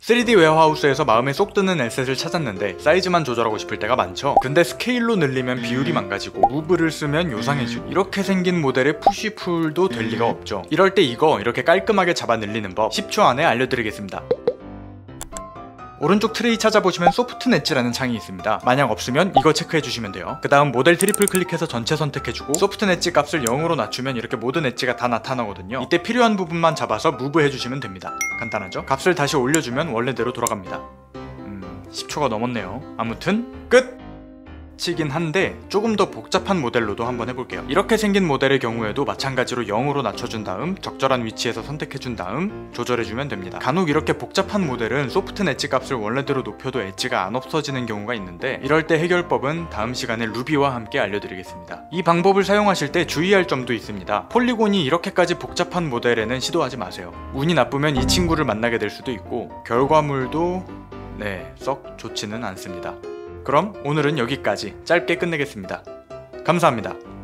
3D 웨어하우스에서 마음에 쏙 드는 에셋을 찾았는데 사이즈만 조절하고 싶을 때가 많죠. 근데 스케일로 늘리면 비율이 망가지고 무브를 쓰면 요상해지고 이렇게 생긴 모델의 푸쉬풀도 될 리가 없죠. 이럴 때 이거 이렇게 깔끔하게 잡아 늘리는 법 10초 안에 알려드리겠습니다. 오른쪽 트레이 찾아보시면 소프트 엣지라는 창이 있습니다. 만약 없으면 이거 체크해주시면 돼요. 그 다음 모델 트리플 클릭해서 전체 선택해주고 소프트 엣지 값을 0으로 낮추면 이렇게 모든 엣지가 다 나타나거든요. 이때 필요한 부분만 잡아서 무브 해주시면 됩니다. 간단하죠? 값을 다시 올려주면 원래대로 돌아갑니다. 10초가 넘었네요. 아무튼 끝! 치긴 한데 조금 더 복잡한 모델로도 한번 해볼게요. 이렇게 생긴 모델의 경우에도 마찬가지로 0으로 낮춰준 다음 적절한 위치에서 선택해준 다음 조절해주면 됩니다. 간혹 이렇게 복잡한 모델은 소프트 엣지 값을 원래대로 높여도 엣지가 안 없어지는 경우가 있는데 이럴 때 해결법은 다음 시간에 루비와 함께 알려드리겠습니다. 이 방법을 사용하실 때 주의할 점도 있습니다. 폴리곤이 이렇게까지 복잡한 모델에는 시도하지 마세요. 운이 나쁘면 이 친구를 만나게 될 수도 있고 결과물도 썩 좋지는 않습니다. 그럼 오늘은 여기까지 짧게 끝내겠습니다. 감사합니다.